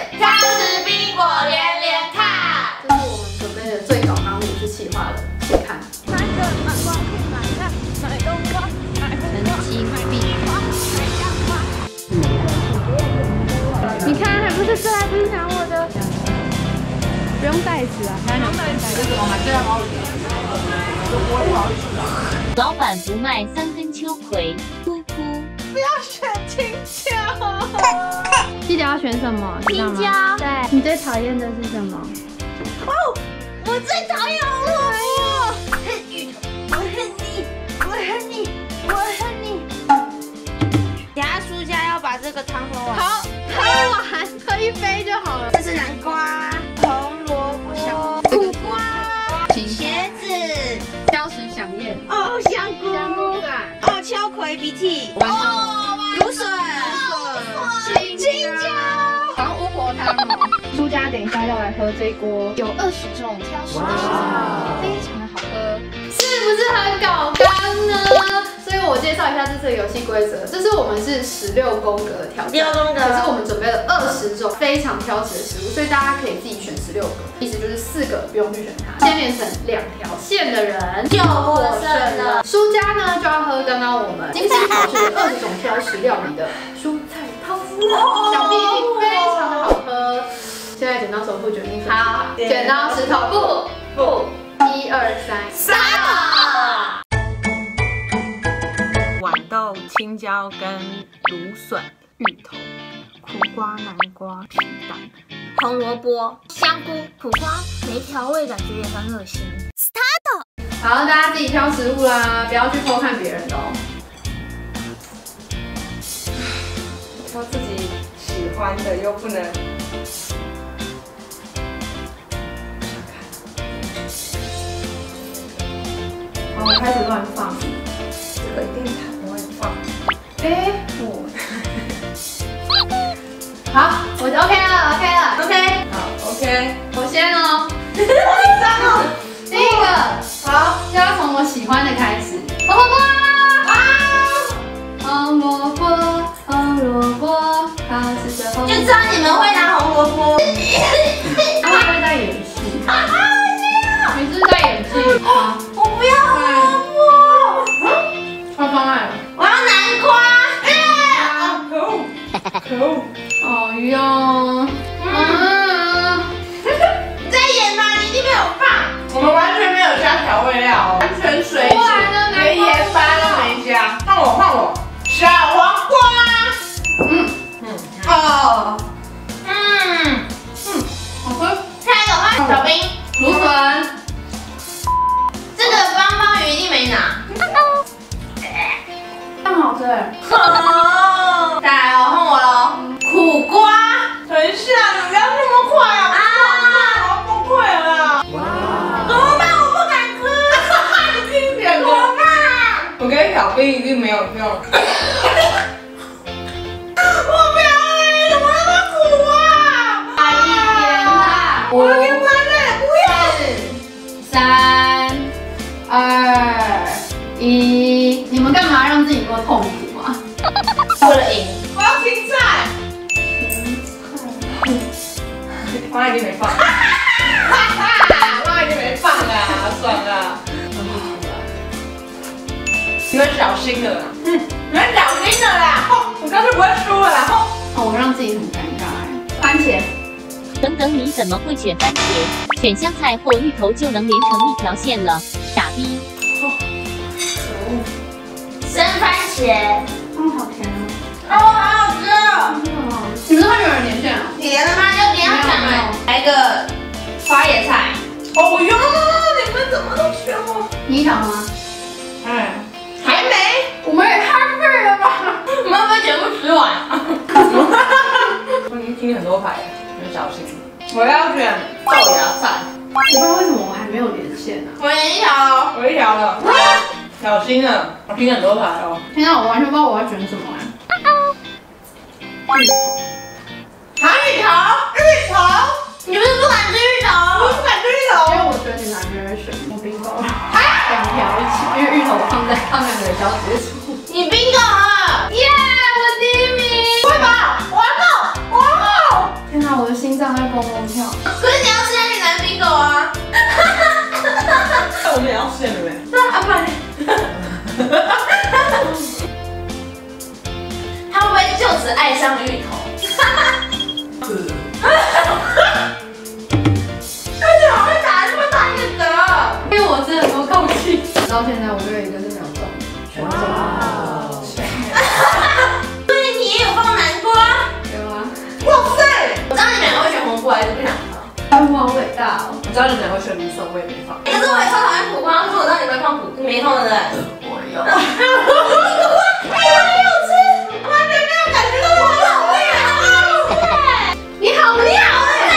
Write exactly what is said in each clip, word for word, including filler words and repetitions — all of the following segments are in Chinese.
超时冰果连连看。这是我们准备的最高纲五次企划了，请看。 买个买瓜去买菜，买冬瓜，买红瓜，买地瓜，买香瓜。你看，还不是这还不是拿我的？不用袋子啊，不用袋子。这怎么还这样好？ 老板不卖三根秋葵，哭哭。 不要选青椒，记得要选什么？青椒。对，你最讨厌的是什么？哦，我最讨厌红萝卜。我恨芋头，我恨你，我恨你，我恨你。等下输家要把这个汤喝完。好，喝完喝一杯就好了。这是南瓜、红萝卜、苦瓜、茄子。挑食响宴哦，香菇，香菇感哦，秋葵鼻涕哦，芦笋，青椒，好像巫婆汤哦。苏家等一下要来喝这锅有二十种挑食的食物，非常的好喝， 是不是很搞刚呢？所以我介绍一下这次的游戏规则，这是我们是十六宫格的挑战， 六宫格， 可是我们准备了二十种非常挑食的食物，所以大家可以自己选十六个，意思就是四个不用去选它，先连成两条线的人就获胜了。输家呢就要喝刚刚我们精心考试的二十种挑食料理的蔬菜汤，想必一定非常的好喝。现在剪刀手布决定，好，剪刀石头布布，一二三，三个。 豌豆、青椒跟芦笋、芋头、苦瓜、南瓜、皮蛋、 红萝卜、香菇、苦瓜，没调味感觉也很恶心。Start！ 好，大家自己挑食物啦，不要去偷看别人的哦。 挑自己喜欢的又不能。 好，我开始乱放。 这个一定不会放。 哎，我。好，我就 OK 了 ，OK 了 ，OK。 好 ，OK。 我先哦。 好紧张哦。 第一个，好，就要从我喜欢的开始。红萝卜啊！红萝卜，红萝卜，好吃的红萝卜。 就知道你们会拿红萝卜。 他会不会在演戏？你是不是在演戏？好， 我不要红萝卜， 超方案了。 我要南瓜。 啊，可恶！可恶！ 哎呦，嗯， 你在演吗？你一定没有放。 我们完全没有加调味料哦，完全水煮，连盐巴都没加。换我，换我，小黄瓜。 嗯嗯，哦， 嗯嗯，好喝。 下一个换小兵， 芦笋， 这个方方鱼一定没拿。 很好吃哎。 哦，再来哦，换我喽。苦瓜， 等一下，你不要那么快啊！啊，我崩溃了。哇！ 怎么办？我不敢吃。 你听点怎么办？ 我跟小兵一定没有用。 我不要哎，怎么那么苦啊？ 快一点啦！ 我的天，快点，不要！ 三、二、一，你们干嘛让自己那么痛苦啊？ 为了赢。 我要芹菜。妈已经没放。妈已经没放了，算了。你们小心了啦。嗯，你们小心了啦。哦，我刚才不会输了啦。哦， 哦，我让自己很尴尬哎。番茄。 等等，你怎么会选番茄？选香菜或芋头就能连成一条线了，傻逼！ 生番茄， 嗯，好甜哦。 哦，好好吃哦。 你们都还没有人连线啊？ 甜了吗？要点要讲哎。来个花椰菜。 哦哟，你们怎么都选我？ 你一条吗？ 哎， 还没。 我们也太废了吧！ 我们会不会全部吃完？ 我已经听很多牌了，你们小心。我要选豆芽菜。 我不知道为什么我还没有连线呢、啊。 我连一条哦。 我一条了。小心了，我听很多牌哦。 天啊，我完全不知道我要选什么哎、芋头。 还芋头？芋头？你不是不敢吃芋头？我不敢吃芋头。 因为我觉得你们还没人选，我 bingo 了。两条一起，因为芋头我放在他们两个人交接处。 你 bingo 了，耶！我第一名。会吧？完了，完了！天天哪，我的心脏在蹦蹦跳。 可是你要吃下去男bingo啊！ 那我们也要试了没？ 对啊，不然他会不会就此爱上芋头？为什么会打这么大一个折？ 因为我真的很多空气，到现在我就有一个是没有中，全中。 所以你也有放南瓜？ 有啊。 哇塞！我知道你们两个会选红菇还是不想放？ 台湾好伟大哦！ 我知道你们两个选绿色，我也没放。 可是我也超讨厌苦瓜，可是我知道你们会放苦，你没放对不对？ 我有。 我没有吃，完全没有感觉到我好厉害。你好，你好哎！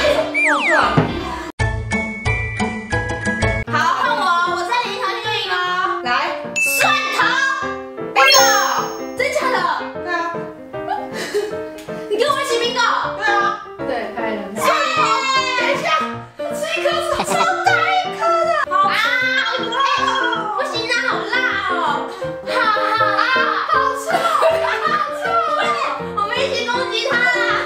好，看我，我再连一条就赢了。 来， 蒜头，那个，真假的？ 对啊， 你跟我一起 bingo？ 对啊， 对，太冷了。 等一下，吃一颗超大一颗的，好啊！不行啊，好辣哦！好好啊，好臭，好臭！快点，我们一起攻击它啦！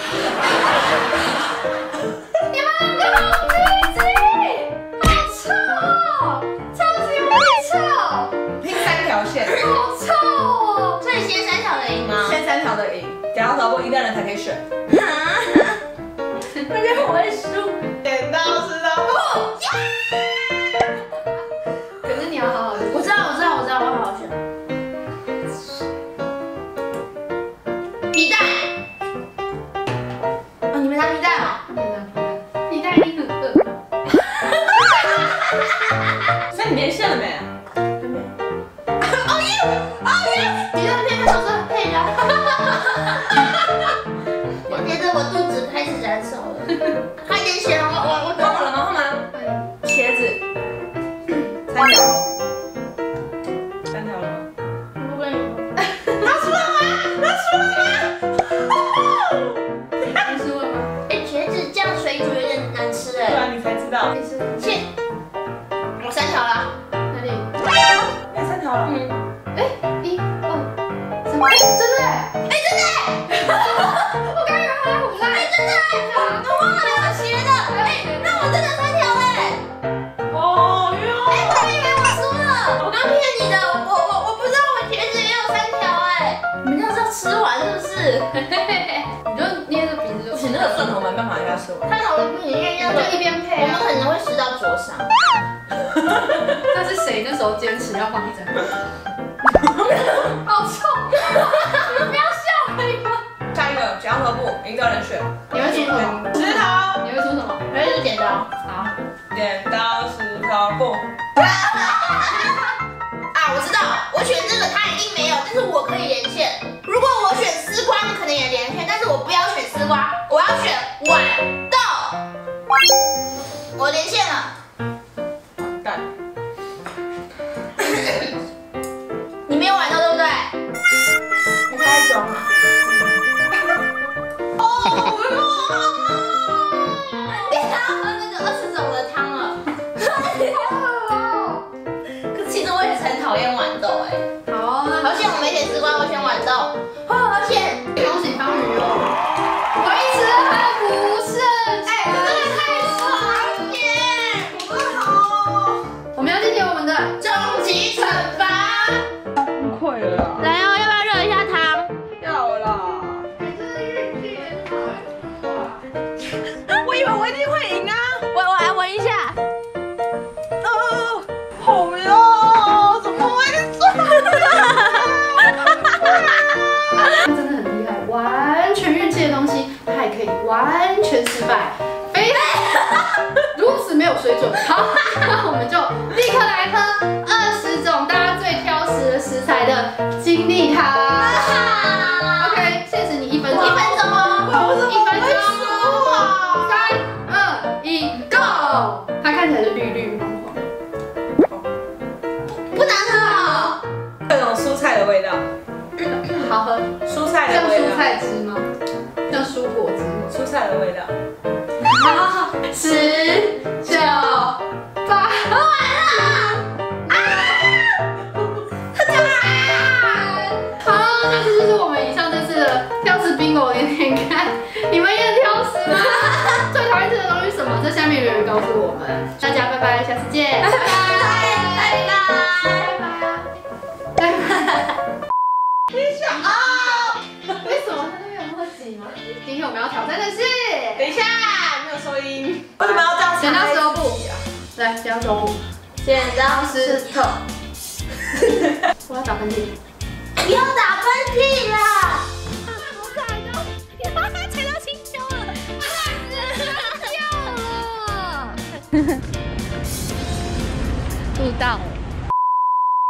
你们两个好低级，好臭，超级无敌臭， 拼三条线， 好臭哦！所以先三条的赢吗？ 先三条的赢，假如头部赢的人才可以选。 那就我会输。 剪刀石头布。 可是你要好好的。 我知道，我知道，我知道，我好好选。皮带。哦，你们拿皮带哦。 你带一很饿。 所以你连线了没？ 还没。哦耶！哦耶！皮带片片都是配的。我觉得我肚子开始燃烧了。快点选，我我我换我了吗？换吗？茄子。三条。三条了吗？ 我不跟你说。 他输了吗？他输了吗？ 你输了吗？ 哎，茄子酱水煮有点难吃哎。 对啊，你才知道。 你输。 切。我三条了。 哪里？ 哎，三条了。 嗯。 哎，一、二、三。哎，真的哎！ 哎，真的哎！ 我刚以为他在胡乱。 哎，真的哎！我忘了还有斜的。哎，那我真的三条哎！ 哦哟。 哎，我还以为我输了，我刚骗你的，我我我不知道我茄子也有三条哎！你们要是要吃完是不是？ 你就捏着鼻子就。 不行，那个蒜头没办法下吃完。 太好了，不行，因为要就一边配啊。 我们可能会吃到灼伤。 那是谁那时候坚持要放一整个？好臭！你们不要笑可以吗？ 下一个假如头部赢的人选。 你会出什么？ 石头。 你会出什么？ 还是剪刀？ 好。 剪刀石头布。 啊，我知道，我选这个他一定没有，但是我可以连线。如果我选丝瓜，你可能也连线，但是我不要选丝瓜，我要选豌豆。我连线了。 完蛋。 你没有豌豆对不对？你在装啊？哦，你要喝那个二十种的汤了。可是其实我也是很讨厌豌豆哎。 好，那好险我没选丝瓜，我选豌豆。哦，好险！ 恭喜汤鱼哦！维持它不胜。 哎，这个太爽耶！我真好。 我们要进行我们的终极惩罚。 崩溃了啦。 来哦，要不要热一下汤？ 要啦。我以为我一定会赢啊。 我我来闻一下。 哦，好哟，怎么会真的很厉害，完全运气的东西，它也可以完全失败，非如此没有水准。好，那我们就立刻来喝二十种大家最挑食的食材的精力汤。OK， 限时你一分钟， 一分钟哦， 一分钟，三二一 ，Go！ 它看起来是绿绿黄黄， 不难喝哦。 各种蔬菜的味道。 好喝， 蔬菜的像味道。 蔬菜汁吗？像蔬果汁。 蔬菜的味道。 好，十九八， 喝完了。啊！ 好，那这就是我们以上这次的挑食 bingo 连连看，你们也挑下面留言告诉我们。大家拜拜，下次见，拜拜，拜拜，拜拜。你想啊？为什么它都没有那么挤吗？今天我们要挑战的是， 等一下，没有收音。为什么要这样？ 剪刀石头布，来，剪刀石头布， 剪刀石头。 我要打喷嚏。 不要打喷嚏啦！ 好惨哦！踩到青椒了，掉了。录到了。